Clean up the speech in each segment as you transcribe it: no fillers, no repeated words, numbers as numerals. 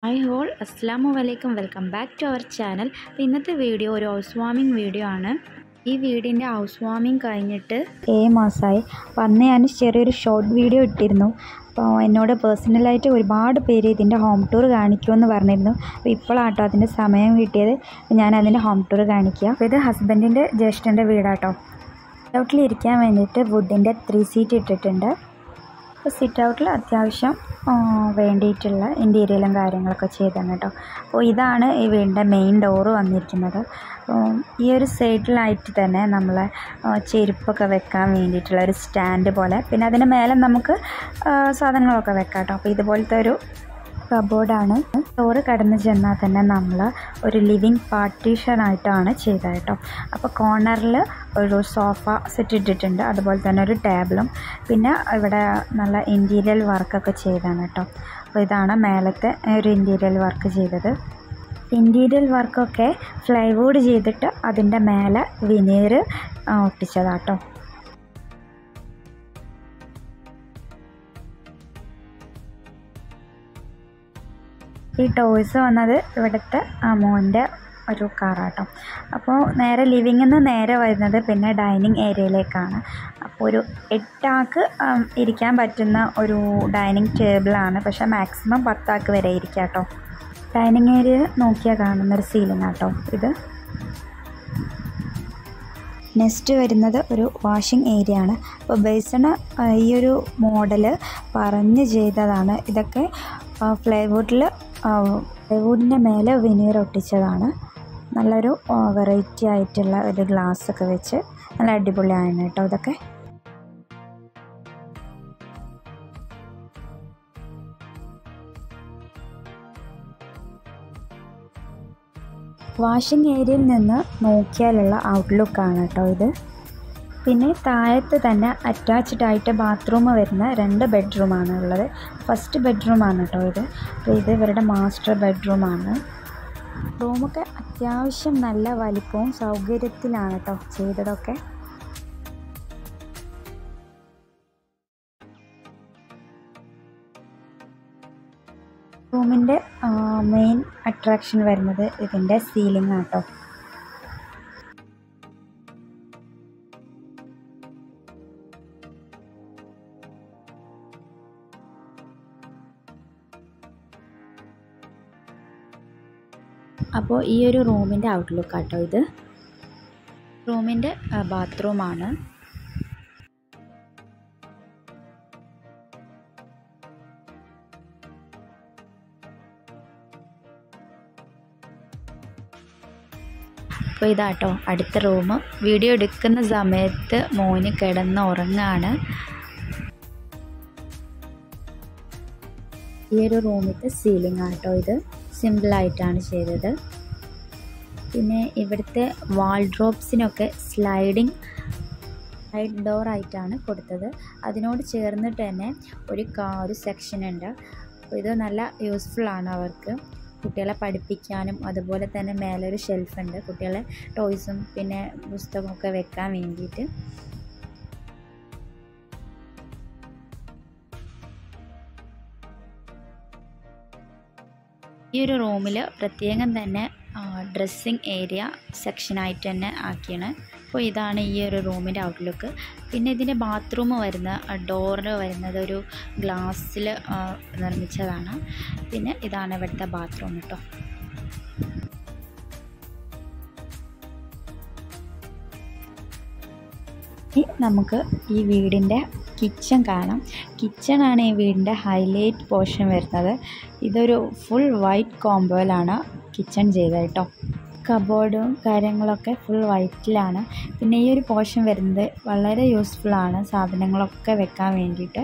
Hi all അസ്സലാമു അലൈക്കും welcome back to our channel. അപ്പോൾ ഇന്നത്തെ വീഡിയോ ഒരു ഹൗസ് വാമിംഗ് വീഡിയോ ആണ്. ഈ വീടിൻ്റെ ഹൗസ് വാമിംഗ് കഴിഞ്ഞിട്ട് 7 മാസമായി. അപ്പോൾ അന്ന് ഞാൻ ചെറിയൊരു ഷോർട്ട് വീഡിയോ ഇട്ടിരുന്നു. അപ്പോൾ എന്നോട് പേഴ്സണലായിട്ട് ഒരുപാട് പേര് ഇതിൻ്റെ ഹോം ടൂർ കാണിക്കുമെന്ന് പറഞ്ഞിരുന്നു. അപ്പോൾ ഇപ്പോഴാട്ടോ അതിൻ്റെ സമയം കിട്ടിയത്. ഞാൻ അതിൻ്റെ ഹോം ടൂർ കാണിക്കുക. അപ്പോൾ ഇത് ഹസ്ബൻഡിൻ്റെ ജ്യേഷ്ഠൻ്റെ വീടാട്ടോ. സിറ്റ് ഔട്ടിൽ ഇരിക്കാൻ വേണ്ടിയിട്ട് വുഡിൻ്റെ 3 സീറ്റ് ഇട്ടിട്ടുണ്ട്. അപ്പോൾ സിറ്റ് ഔട്ടിൽ അത്യാവശ്യം വേണ്ടിയിട്ടുള്ള ഇൻറ്റീരിയലും കാര്യങ്ങളൊക്കെ ചെയ്താണ് കേട്ടോ. അപ്പോൾ ഇതാണ് ഈ വീടിൻ്റെ മെയിൻ ഡോറ് വന്നിരിക്കുന്നത്. ഈ ഒരു സൈഡിലായിട്ട് തന്നെ നമ്മളെ ചെരുപ്പൊക്കെ വെക്കാൻ വേണ്ടിയിട്ടുള്ള ഒരു സ്റ്റാൻഡ് പോലെ, പിന്നെ അതിന് മേലെ നമുക്ക് സാധനങ്ങളൊക്കെ വെക്കാം കേട്ടോ. അപ്പോൾ ഇതുപോലത്തെ ഒരു കബോർഡാണ്. ഡോറ് കടന്നു ചെന്നാൽ തന്നെ നമ്മൾ ഒരു ലിവിങ് പാർട്ടീഷനായിട്ടാണ് ചെയ്തത് കേട്ടോ. അപ്പോൾ കോർണറിൽ ഒരു സോഫ സെറ്റ് ഇട്ടിട്ടുണ്ട്, അതുപോലെ തന്നെ ഒരു ടേബിളും, പിന്നെ ഇവിടെ നല്ല ഇൻറ്റീരിയൽ വർക്കൊക്കെ ചെയ്താണ് കേട്ടോ. അപ്പോൾ ഇതാണ് മേലത്തെ ഒരു ഇൻറ്റീരിയൽ വർക്ക് ചെയ്തത്. ഇൻറ്റീരിയൽ വർക്കൊക്കെ ഫ്ലൈവുഡ് ചെയ്തിട്ട് അതിൻ്റെ മേലെ വിനീർ ഒട്ടിച്ചതാട്ടോ. ഈ ടോയ്സ് വന്നത് ഇവിടുത്തെ മോൻ്റെ ഒരു കാറാട്ടോ. അപ്പോൾ നേരെ ലിവിങ്ങിൽ നിന്ന് നേരെ വരുന്നത് പിന്നെ ഡൈനിങ് ഏരിയയിലേക്കാണ്. അപ്പോൾ ഒരു 8 ആൾക്ക് ഇരിക്കാൻ പറ്റുന്ന ഒരു ഡൈനിങ് ടേബിളാണ്, പക്ഷേ മാക്സിമം 10 ആൾക്ക് വരെ ഇരിക്കാം കേട്ടോ. ഡൈനിങ് ഏരിയ നോക്കിയാൽ കാണുന്നൊരു സീലിംഗ് ആട്ടോ ഇത്. നെക്സ്റ്റ് വരുന്നത് ഒരു വാഷിംഗ് ഏരിയ ആണ്. അപ്പോൾ ബേസിന് ഈ ഒരു മോഡൽ പറഞ്ഞ് ചെയ്തതാണ്. ഇതൊക്കെ പ്ലൈവുഡിൻ്റെ മേലെ വിനീർ ഒട്ടിച്ചതാണ്. നല്ലൊരു വെറൈറ്റി ആയിട്ടുള്ള ഒരു ഗ്ലാസ്സൊക്കെ വെച്ച് നല്ല അടിപൊളിയാണ് കേട്ടോ ഇതൊക്കെ. വാഷിംഗ് ഏരിയയിൽ നിന്ന് നോക്കിയാലുള്ള ഔട്ട്ലുക്കാണ് കേട്ടോ ഇത്. പിന്നെ താഴത്ത് തന്നെ അറ്റാച്ച്ഡ് ആയിട്ട് ബാത്റൂം വരുന്ന 2 ബെഡ്റൂമാണ് ഉള്ളത്. ഫസ്റ്റ് ബെഡ്റൂമാണ് കേട്ടോ ഇത്. അപ്പോൾ ഇത് ഇവരുടെ മാസ്റ്റർ ബെഡ്റൂമാണ്. റൂമൊക്കെ അത്യാവശ്യം നല്ല വലിപ്പവും സൗകര്യത്തിലാണ് കേട്ടോ ചെയ്തതൊക്കെ. റൂമിൻ്റെ മെയിൻ അട്രാക്ഷൻ വരുന്നത് ഇതിൻ്റെ സീലിംഗ് ആട്ടോ. അപ്പോൾ ഈ ഒരു റൂമിൻ്റെ ഔട്ട്ലുക്ക് ആട്ടോ ഇത്. റൂമിൻ്റെ ബാത്റൂമാണ്. അപ്പോൾ ഇതാട്ടോ അടുത്ത റൂം. വീഡിയോ എടുക്കുന്ന സമയത്ത് മോന് കിടന്ന് ഉറങ്ങാണ്. ഈ ഒരു റൂമിൻ്റെ സീലിംഗ് ആട്ടോ ഇത്. സിമ്പിളായിട്ടാണ് ചെയ്തത്. പിന്നെ ഇവിടുത്തെ വാൾഡ്രോബ്സിനൊക്കെ സ്ലൈഡ് ഡോറായിട്ടാണ് കൊടുത്തത്. അതിനോട് ചേർന്നിട്ട് തന്നെ ഒരു സെക്ഷൻ ഉണ്ട്. അപ്പോൾ ഇത് നല്ല യൂസ്ഫുള്ളാണ് അവർക്ക്, കുട്ടികളെ പഠിപ്പിക്കാനും. അതുപോലെ തന്നെ മേലൊരു ഷെൽഫുണ്ട് കുട്ടികളെ ടോയ്സും പിന്നെ പുസ്തകമൊക്കെ വെക്കാൻ വേണ്ടിയിട്ട്. ഈ ഒരു റൂമിൽ പ്രത്യേകം തന്നെ ഡ്രസ്സിങ് ഏരിയ സെക്ഷനായിട്ട് തന്നെ ആക്കിയാണ്. അപ്പോൾ ഇതാണ് ഈ ഒരു റൂമിൻ്റെ ഔട്ട്ലുക്ക്. പിന്നെ ഇതിൻ്റെ ബാത്റൂം വരുന്ന ഡോറ് വരുന്നത് ഒരു ഗ്ലാസ്സിൽ നിർമ്മിച്ചതാണ്. പിന്നെ ഇതാണ് ഇവിടുത്തെ ബാത്റൂം കേട്ടോ. നമുക്ക് ഈ വീടിൻ്റെ കിച്ചൺ കാണാം. കിച്ചണാണ് ഈ വീടിൻ്റെ ഹൈലൈറ്റ് പോർഷൻ വരുന്നത്. ഇതൊരു ഫുൾ വൈറ്റ് കോമ്പോയിലാണ് കിച്ചൺ ചെയ്തത് കേട്ടോ. കബോർഡും കാര്യങ്ങളൊക്കെ ഫുൾ വൈറ്റിലാണ്. പിന്നെ ഈ ഒരു പോർഷൻ വരുന്നത് വളരെ യൂസ്ഫുള്ളാണ് സാധനങ്ങളൊക്കെ വെക്കാൻ വേണ്ടിയിട്ട്.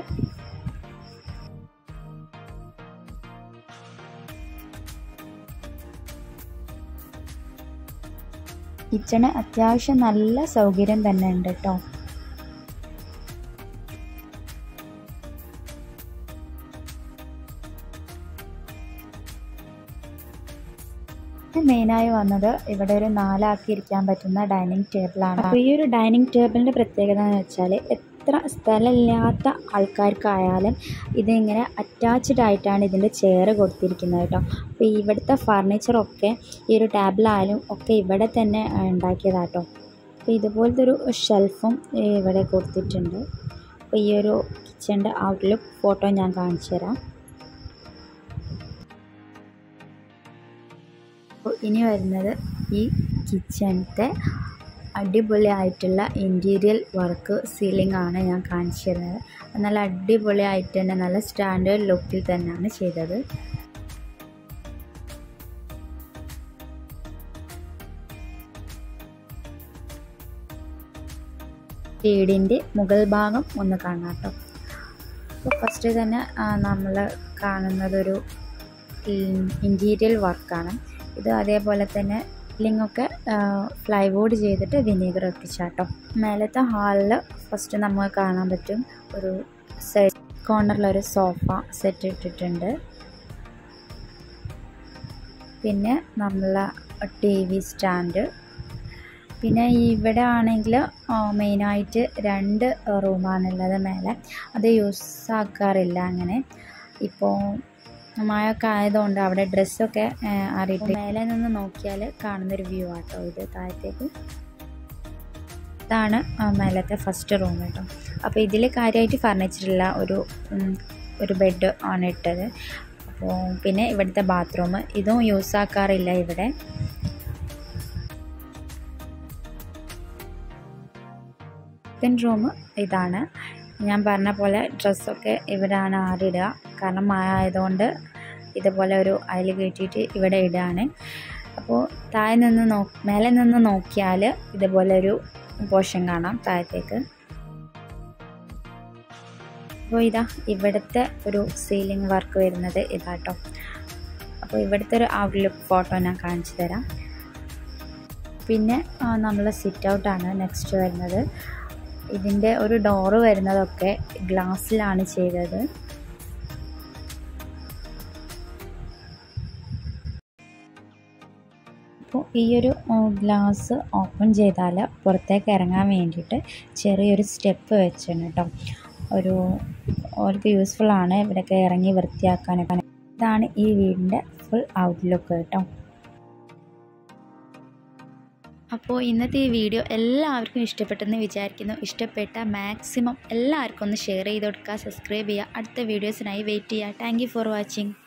കിച്ചണ് അത്യാവശ്യം നല്ല സൗകര്യം തന്നെ ഉണ്ട് കേട്ടോ. മെയിനായി വന്നത് ഇവിടെ ഒരു 4 ആൾക്ക് ഇരിക്കാൻ പറ്റുന്ന ഡൈനിങ് ടേബിളാണ്. അപ്പോൾ ഈ ഒരു ഡൈനിങ് ടേബിളിൻ്റെ പ്രത്യേകത എന്ന് വെച്ചാൽ എത്ര സ്ഥലമില്ലാത്ത ആൾക്കാർക്കായാലും ഇതിങ്ങനെ അറ്റാച്ച്ഡ് ആയിട്ടാണ് ഇതിൻ്റെ ചെയർ കൊടുത്തിരിക്കുന്നത് കേട്ടോ. അപ്പോൾ ഇവിടുത്തെ ഫർണിച്ചറൊക്കെ ഈ ഒരു ടേബിളായാലും ഒക്കെ ഇവിടെ തന്നെ ഉണ്ടാക്കിയതാട്ടോ. അപ്പോൾ ഇതുപോലത്തെ ഒരു ഷെൽഫും ഇവിടെ കൊടുത്തിട്ടുണ്ട്. അപ്പോൾ ഈ ഒരു കിച്ചൻ്റെ ഔട്ട്ലുക്ക് ഫോട്ടോ ഞാൻ കാണിച്ചു തരാം. അപ്പോൾ ഇനി വരുന്നത് ഈ കിച്ചണിൻ്റെ അടിപൊളിയായിട്ടുള്ള ഇൻറ്റീരിയൽ വർക്ക് സീലിംഗ് ആണ് ഞാൻ കാണിച്ചു തരുന്നത്. നല്ല അടിപൊളിയായിട്ട് തന്നെ നല്ല സ്റ്റാൻഡേർഡ് ലുക്കിൽ തന്നെയാണ് ചെയ്തത്. വീടിൻ്റെ മുകൾ ഭാഗം ഒന്ന് കാണാം കേട്ടോ. അപ്പോൾ ഫസ്റ്റ് തന്നെ നമ്മൾ കാണുന്നതൊരു ഇൻറ്റീരിയൽ വർക്കാണ്. ഇത് അതേപോലെ തന്നെ സീലിങ്ങൊക്കെ ഫ്ലൈവുഡ് ചെയ്തിട്ട് വിനീഗർ ഒട്ടിച്ചാട്ടോ. മേലത്തെ ഹാളിൽ ഫസ്റ്റ് നമുക്ക് കാണാൻ പറ്റും ഒരു സൈഡ് കോർണറിലൊരു സോഫ സെറ്റ് ഇട്ടിട്ടുണ്ട്. പിന്നെ നമ്മളെ TV സ്റ്റാൻഡ്. പിന്നെ ഇവിടെ ആണെങ്കിൽ മെയിനായിട്ട് 2 റൂമാണുള്ളത് മേലെ. അത് യൂസ് ആക്കാറില്ല അങ്ങനെ. ഇപ്പോൾ മഴയൊക്കെ ആയതുകൊണ്ട് അവിടെ ഡ്രസ്സൊക്കെ അറിയിട്ട് മേലെ നിന്ന് നോക്കിയാൽ കാണുന്നൊരു വ്യൂ ആട്ടോ ഇത് താഴത്തേക്ക്. ഇതാണ് മേലത്തെ ഫസ്റ്റ് റൂം കേട്ടോ. അപ്പോൾ ഇതിൽ കാര്യമായിട്ട് ഫർണിച്ചറില്ല, ഒരു ബെഡ് ആണ് ഇട്ടത്. അപ്പോൾ പിന്നെ ഇവിടുത്തെ ബാത്റൂം ഇതും യൂസ് ആക്കാറില്ല ഇവിടെ. സെക്കൻഡ് റൂം ഇതാണ്. ഞാൻ പറഞ്ഞ പോലെ ഡ്രസ്സൊക്കെ ഇവിടെയാണ് ആറിടുക. കാരണം മഴ ആയതുകൊണ്ട് ഇതുപോലെ ഒരു അയൽ കെട്ടിയിട്ട് ഇവിടെ ഇടുകയാണ്. അപ്പോൾ മേലെ നിന്ന് നോക്കിയാൽ ഇതുപോലെ ഒരു പോർഷൻ കാണാം താഴത്തേക്ക്. അപ്പോൾ ഇവിടുത്തെ ഒരു സീലിംഗ് വർക്ക് വരുന്നത് ഇതാട്ടോ. അപ്പോൾ ഇവിടുത്തെ ഒരു ഔട്ട്ലുക്ക് ഫോട്ടോ ഞാൻ കാണിച്ചു തരാം. പിന്നെ നമ്മൾ സിറ്റ് ഔട്ടാണ് നെക്സ്റ്റ് വരുന്നത്. ഇതിൻ്റെ ഒരു ഡോറ് വരുന്നതൊക്കെ ഗ്ലാസ്സിലാണ് ചെയ്തത്. അപ്പോൾ ഈ ഒരു ഗ്ലാസ് ഓപ്പൺ ചെയ്താൽ പുറത്തേക്ക് ഇറങ്ങാൻ വേണ്ടിയിട്ട് ചെറിയൊരു സ്റ്റെപ്പ് വെച്ചാണ് കേട്ടോ. അവർക്ക് യൂസ്ഫുള്ളാണ് ഇവിടെയൊക്കെ ഇറങ്ങി വൃത്തിയാക്കാനൊക്കെ. ഇതാണ് ഈ വീടിൻ്റെ ഫുൾ ഔട്ട്ലുക്ക് കേട്ടോ. അപ്പോൾ ഇന്നത്തെ ഈ വീഡിയോ എല്ലാവർക്കും ഇഷ്ടപ്പെട്ടെന്ന് വിചാരിക്കുന്നു. ഇഷ്ടപ്പെട്ട മാക്സിമം എല്ലാവർക്കും ഒന്ന് ഷെയർ ചെയ്ത് കൊടുക്കുക, സബ്സ്ക്രൈബ് ചെയ്യുക. അടുത്ത വീഡിയോസിനായി വെയിറ്റ് ചെയ്യുക. Thank you for watching.